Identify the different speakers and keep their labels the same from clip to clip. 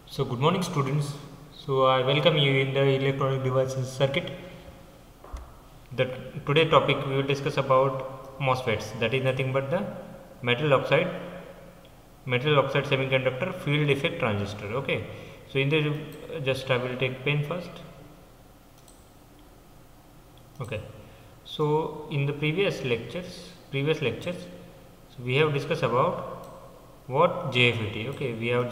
Speaker 1: So good morning students. So I welcome you in the electronic devices circuit. The today topic we will discuss about MOSFETs, that is nothing but the metal oxide semiconductor field effect transistor. Okay. So in the just I will take pen first. Okay. So in the previous lectures, so we have discussed about what JFET. Okay, we have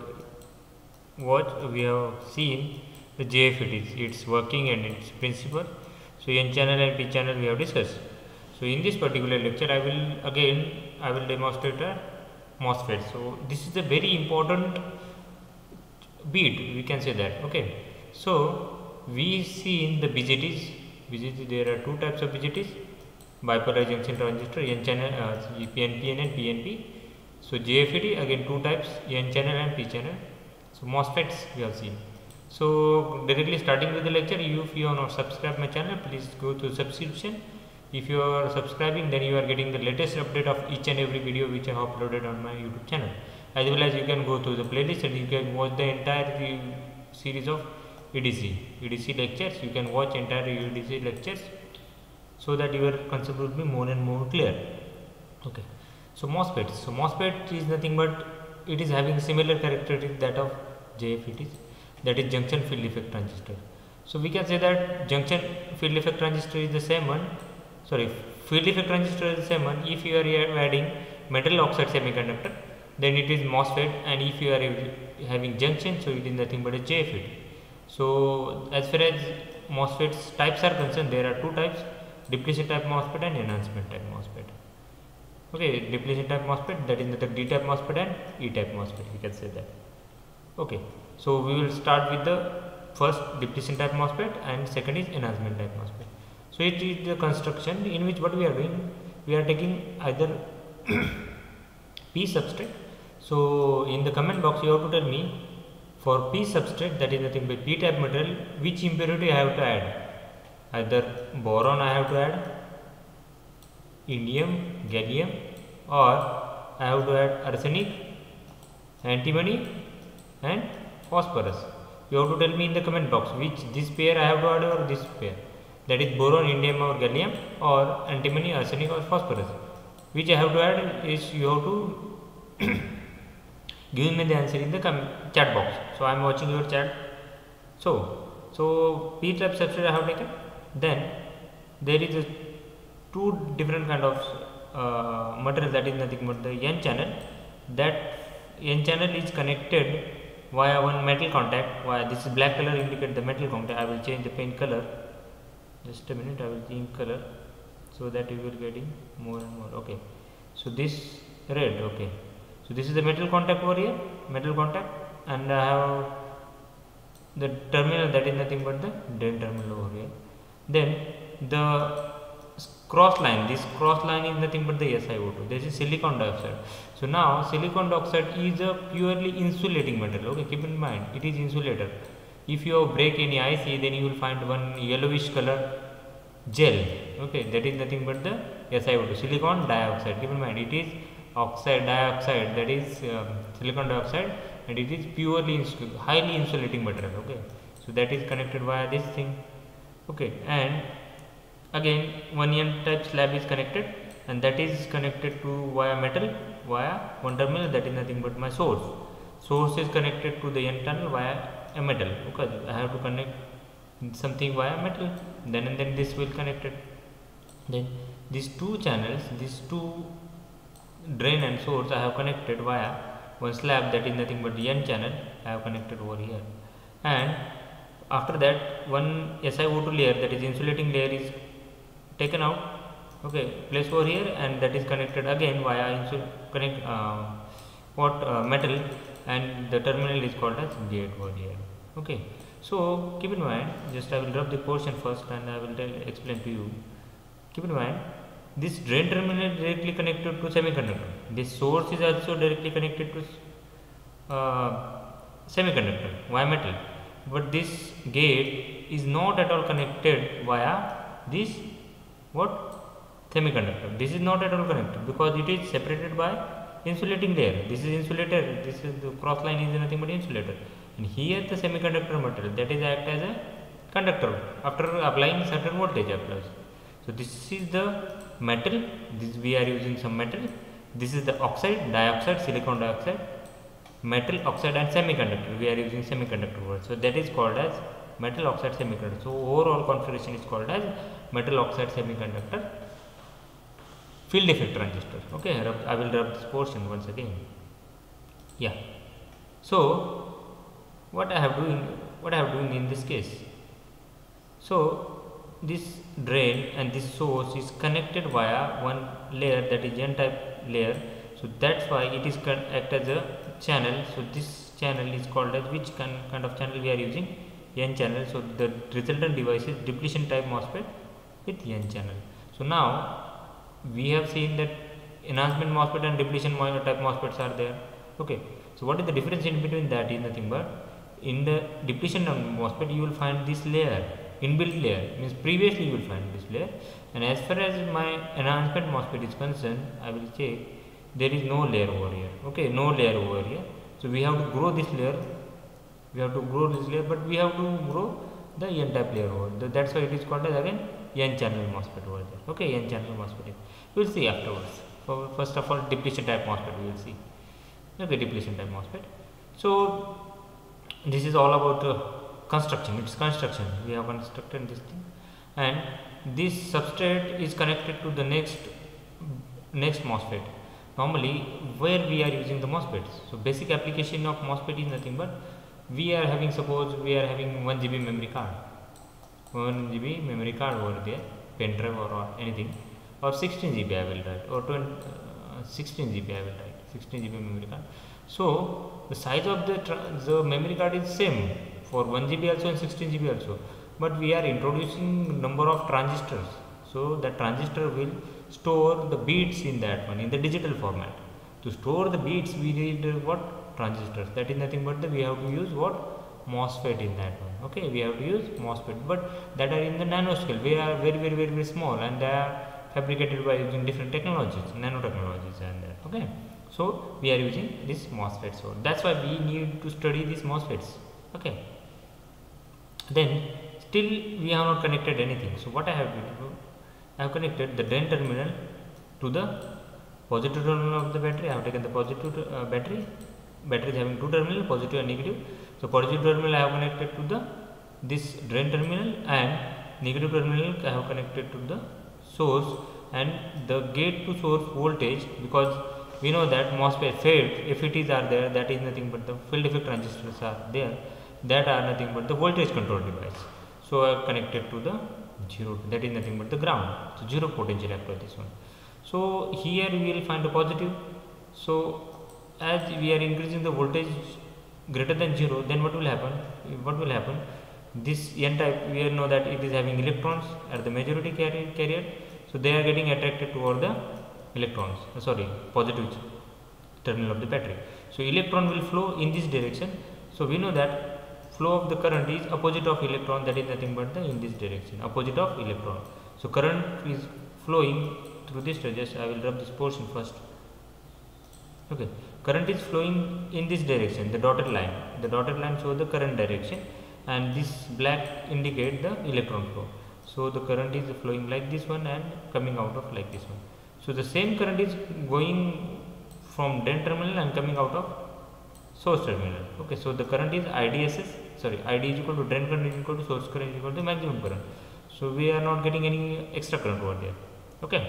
Speaker 1: we have seen the JFET, its working and its principle. So N channel and P channel we have discussed. So in this particular lecture, I will demonstrate a MOSFET. So this is a very important bit, we can say that. Okay. So we see in the BJTs, there are two types of BJTs: bipolar junction transistor, N channel, PNP and PNP. So JFET again two types, N channel and P channel. So MOSFETs we have seen. So directly starting with the lecture, if you are not subscribed my channel, please go to subscription. If you are subscribing, then you are getting the latest update of each and every video which I have uploaded on my YouTube channel. As well as you can go to the playlist and you can watch the entire series of EDC lectures. You can watch entire EDC lectures so that your concept will be more and more clear. Okay. So MOSFET. So MOSFET is nothing but it is having similar characteristics that of JFETs, that is junction field effect transistor. So we can say that junction field effect transistor is the same one. Sorry, field effect transistor is the same one. If you are adding metal oxide semiconductor, then it is MOSFET, and if you are having junction, so it is nothing but a JFET. So as far as MOSFETs types are concerned, there are two types: depletion type MOSFET and enhancement type MOSFET. Okay, depletion type MOSFET, that is the D type MOSFET and E type MOSFET, we can say that. Okay, so we will start with the first depletion type MOSFET and second is enhancement type MOSFET. So it is the construction in which what we are doing, we are taking either P substrate. So in the comment box you have to tell me for P substrate, that is nothing but P type material, which impurity I have to add. Either boron I have to add, indium, gallium, or I have to add arsenic, antimony and phosphorus. You have to tell me in the comment box which this pair I have to add or this pair, that is boron, indium or gallium, or antimony, arsenic or phosphorus. Which I have to add is you have to give me the answer in the chat box. So I am watching your chat. So P type substrate I have taken. Then there is two different kind of material, that is nothing but the N channel. That N channel is connected via one metal contact. Via this is black color indicate the metal contact. I will change the pen color. Just a minute, I will change color so that you will getting more and more. Okay. So this red. Okay. So this is the metal contact over here, metal contact, and I have the terminal, that is nothing but the drain terminal over here. Then the cross line, this cross line is nothing but the SiO2. This is silicon dioxide. So now silicon dioxide is a purely insulating material. Okay, keep in mind it is insulator. If you break any IC, then you will find one yellowish color gel. Okay, that is nothing but the SiO2, silicon dioxide. Keep in mind it is dioxide, that is silicon dioxide, and it is purely highly insulating material. Okay, so that is connected via this thing. Okay, and again one N type slab is connected, and that is connected to via metal via one terminal, that is nothing but my source. Source is connected to the N channel via a metal. Okay, I have to connect something via metal, then and then this will connect it. Then these two channels, these two drain and source I have connected via one slab, that is nothing but the N channel I have connected over here, and after that one SiO2 layer, that is insulating layer, is taken out. Okay, place over here, and that is connected again via metal, and the terminal is called as gate over here. Okay, so keep in mind, just I will rub the portion first and I will explain to you. Keep in mind, this drain terminal is directly connected to semiconductor. This source is also directly connected to semiconductor via metal, but this gate is not at all connected via this semiconductor. This is not at all connected because it is separated by insulating layer. This is insulator, this is the cross line is nothing but insulator, and here the semiconductor material that is act as a conductor after applying certain voltage applies. So this is the metal, this we are using some metal, this is the oxide, dioxide, silicon dioxide, metal, oxide and semiconductor, we are using semiconductor word. So that is called as metal oxide semiconductor. So overall configuration is called as metal oxide semiconductor field effect transistor. Okay, I will rub this portion once again. Yeah. So what I have doing in this case. So this drain and this source is connected via one layer, that is n-type layer. So that's why it is act as a channel. So this channel is called as, which kind of channel we are using? N channel. So the resultant device is depletion type MOSFET with N channel. So now we have seen that enhancement MOSFET and depletion type MOSFETs are there. Okay. So what is the difference in between? That is nothing but in the depletion MOSFET you will find this layer, inbuilt layer, means previously you will find this layer, and as far as my enhancement MOSFET is concerned, I will say there is no layer over here. Okay, no layer over here. So we have to grow this layer, but we have to grow the n-type layer over there. That's why it is called as again n-channel MOSFET over there. Okay, n-channel MOSFET. We will see afterwards. First of all, depletion type MOSFET we will see. Okay, depletion type MOSFET. So this is all about construction. It's construction. We have constructed this thing, and this substrate is connected to the next MOSFET. Normally, where we are using the MOSFETs. So basic application of MOSFET is nothing but we are having, suppose we are having 1 GB memory card, 1 GB memory card over there, pen drive or anything, or 16 GB I will write, or 16 GB I will write, 16 GB memory card. So the size of the memory card is same for 1 GB also and 16 GB also, but we are introducing number of transistors. So the transistor will store the bits in that one in the digital format. To store the bits we need what? Transistors. That is nothing but we have to use what? MOSFET in that one. Okay, we have to use MOSFET, but that are in the nanoscale. We are very small, and they are fabricated by using different technologies, nanotechnologies and that. Okay, so we are using this MOSFET. So that's why we need to study these MOSFETs. Okay, then still we have not connected anything. So what I have to do? I have connected the drain terminal to the positive terminal of the battery. I have taken the positive battery. Battery is having two terminals, positive and negative. So positive terminal I have connected to this drain terminal, and negative terminal I have connected to the source and the gate to source voltage, because we know that MOSFET FETs are there, that is nothing but the field effect transistors are there, that are nothing but the voltage control device. So I have connected to the 0, that is nothing but the ground. So 0 potential across this one. So here we will find the positive. So as we are increasing the voltage greater than 0, then what will happen? This n-type, we know that it is having electrons at the majority carrier, so they are getting attracted toward the electrons, positive terminal of the battery. So electron will flow in this direction. So we know that flow of the current is opposite of electron, that is nothing but in this direction, opposite of electron. So current is flowing through this. Just I will rub this portion first. Okay, current is flowing in this direction, the dotted line shows the current direction, and this black indicate the electron flow. So the current is flowing like this one and coming out of like this one. So the same current is going from drain terminal and coming out of source terminal. Okay, so the current is ID is equal to drain current is equal to source current is equal to maximum current. So we are not getting any extra current over there. Okay,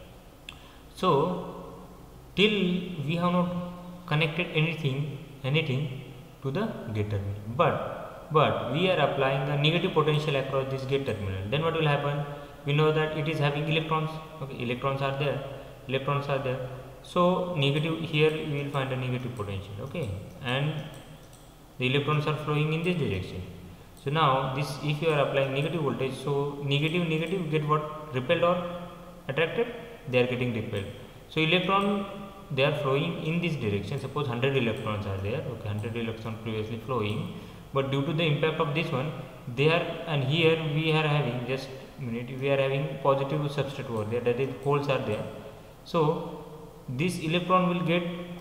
Speaker 1: so till we have not connected anything to the gate terminal, but we are applying a negative potential across this gate terminal. Then what will happen? We know that it is having electrons. Okay, electrons are there. So negative, here we will find a negative potential. Okay, and the electrons are flowing in this direction. So now this, if you are applying negative voltage, so negative get what? Repelled or attracted? They are getting repelled. So electron, they are flowing in this direction. Suppose 100 electrons are there. Okay, 100 electrons previously flowing, but due to the impact of this one, they are, and here we are having, just minute, we are having positive substrate over there, that is holes are there. So this electron will get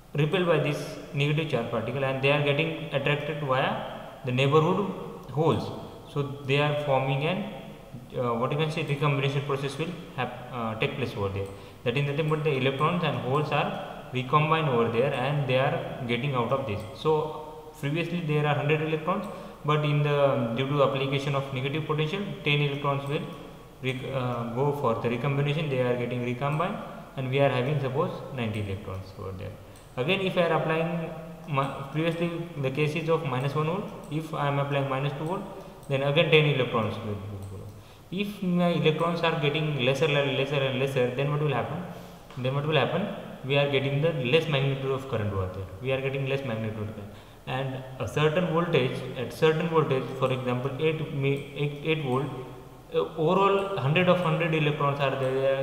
Speaker 1: repelled by this negative charge particle, and they are getting attracted via the neighborhood holes. So they are forming an what you can say recombination process will take place over there. That is nothing but the electrons and holes are recombined over there, and they are getting out of this. So previously there are 100 electrons, but in the due to application of negative potential, 10 electrons will go for the recombination. They are getting recombined, and we are having suppose 90 electrons over there. Again, if I are applying previously the cases of -1 volt, if I am applying -2 volt, then again 10 electrons will follow. If my electrons are getting lesser and lesser, then what will happen? We are getting the less magnitude of current over there. We are getting less magnitude of current. And a certain voltage, at certain voltage, for example 8 volt, overall 100 electrons are there.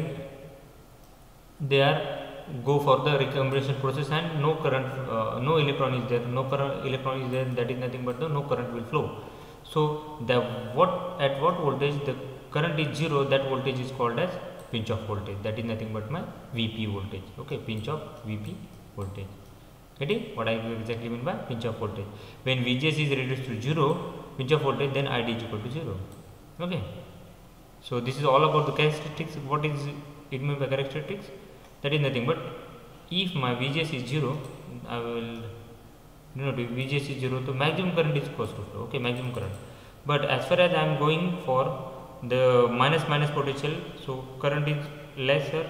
Speaker 1: They are go for the recombination process, and no current, no electron is there. Electron is there. That is nothing but no current will flow. So at what voltage the current is 0, that voltage is called as pinch off voltage. That is nothing but my Vp voltage. Okay, pinch off Vp voltage. Getting what I exactly mean by pinch off voltage? When Vgs is reduced to 0, pinch off voltage, then Id is equal to 0. Okay. So this is all about the characteristics. What is it mean by characteristics? That is nothing but if my Vgs is 0, I will Vgs is 0, so maximum current is equals to flow. Okay, maximum current. But as far as I am going for the minus potential, so current is lesser,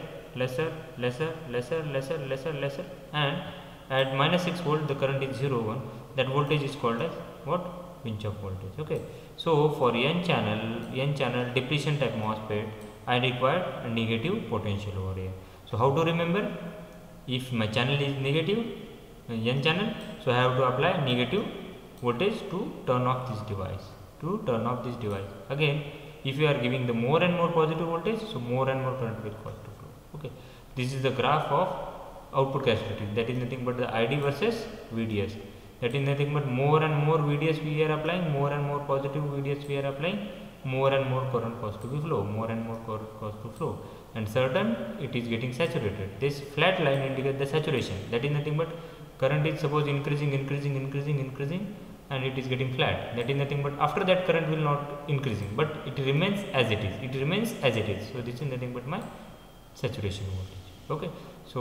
Speaker 1: and at -6 volt the current is 0.1. That voltage is called as what? Pinch off voltage. Okay. So for n channel depletion type MOSFET, I require a negative potential over here. So how to remember? If my channel is negative, n channel, so I have to apply negative voltage to turn off this device. Again, if you are giving the more and more positive voltage, so more and more current will flow. Okay, this is the graph of output characteristic. That is nothing but the ID versus VDS. That is nothing but more and more VDS we are applying, more and more positive VDS we are applying, more and more current cause to be flow, more and more current cause to flow, and certain it is getting saturated. This flat line indicates the saturation. That is nothing but current is suppose increasing, and it is getting flat. That is nothing but after that current will not increasing, but it remains as it is. So this is nothing but my saturation voltage. Okay.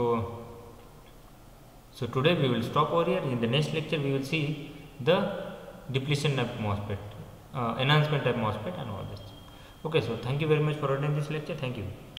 Speaker 1: So today we will stop over here. In the next lecture we will see the depletion type MOSFET, enhancement type MOSFET, and all this. Okay, so thank you very much for attending this lecture. Thank you.